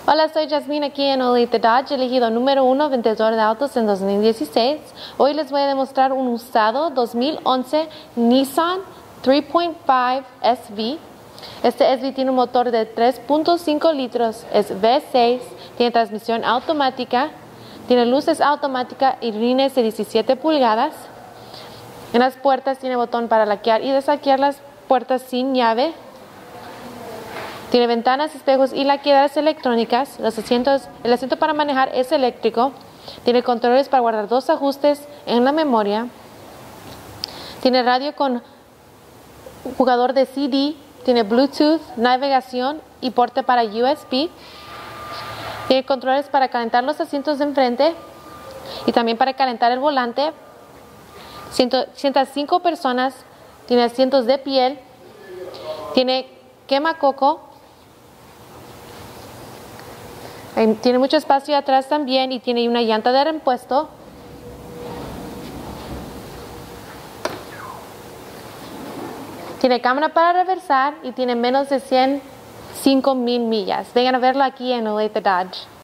Hola, soy Jasmine aquí en Olathe Dodge, elegido número 1 vendedor de autos en 2016. Hoy les voy a demostrar un usado 2011 Nissan 3.5 SV. Este SV tiene un motor de 3.5 litros, es V6, tiene transmisión automática, tiene luces automáticas y rines de 17 pulgadas. En las puertas tiene botón para laquear y deslaquear las puertas sin llave. Tiene ventanas, espejos y laqueadoras electrónicas. El asiento para manejar es eléctrico. Tiene controles para guardar 2 ajustes en la memoria. Tiene radio con jugador de CD. Tiene Bluetooth, navegación y porte para USB. Tiene controles para calentar los asientos de enfrente y también para calentar el volante. Sienta 5 personas. Tiene asientos de piel. Tiene quemacoco. Tiene mucho espacio atrás también y tiene una llanta de repuesto. Tiene cámara para reversar y tiene menos de 105,000 millas. Vengan a verlo aquí en Olathe Dodge.